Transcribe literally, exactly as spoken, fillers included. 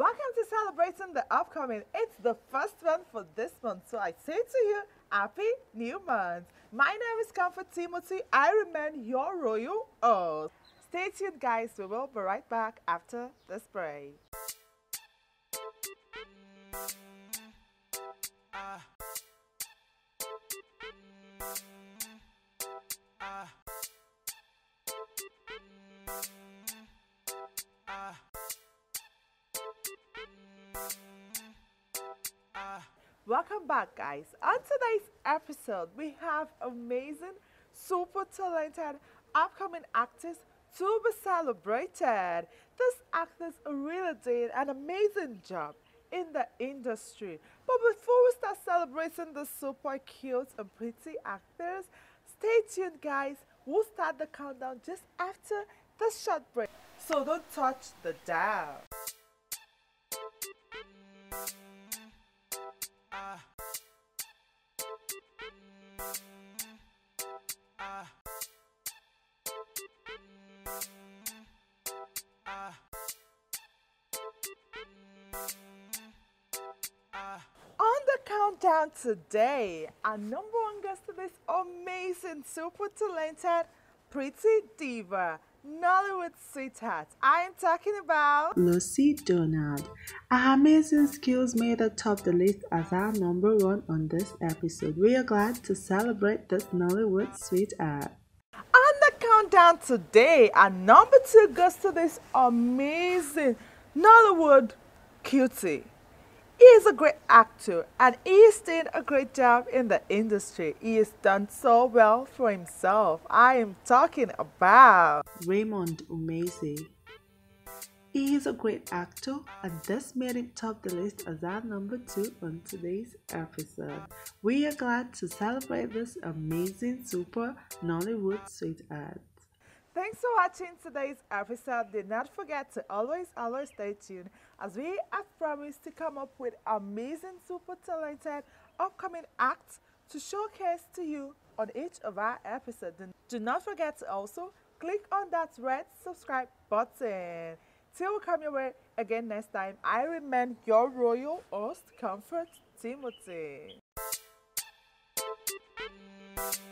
Welcome to celebrating the upcoming. It's the first one for this month, so I say to you, Happy New Month. My name is Comfort Timothy. I remain your royal host. Stay tuned, guys. We will be right back after this break. Welcome back, guys. On today's episode, we have amazing, super talented, upcoming actors to be celebrated. These actors are really doing an amazing job in the industry. But before we start celebrating the super cute and pretty actors, stay tuned, guys. We'll start the countdown just after this short break. So don't touch the dial. On the countdown today, our number one guest to this amazing, super talented, pretty diva, Nollywood sweetheart. I am talking about Lucy Donald. Her amazing skills made her top the list as our number one on this episode. We are glad to celebrate this Nollywood sweetheart. On the countdown today, our number two guest to this amazing Nollywood cutie. He is a great actor and he is doing a great job in the industry. He has done so well for himself. I am talking about Raymond Umeze. He is a great actor and this made him top the list as our number two on today's episode. We are glad to celebrate this amazing super Nollywood sweetheart. Thanks for watching today's episode. Do not forget to always, always stay tuned as we have promised to come up with amazing, super talented, upcoming acts to showcase to you on each of our episodes. Do not forget to also click on that red subscribe button. Till we come your way again next time, I remain your royal host, Comfort Timothy.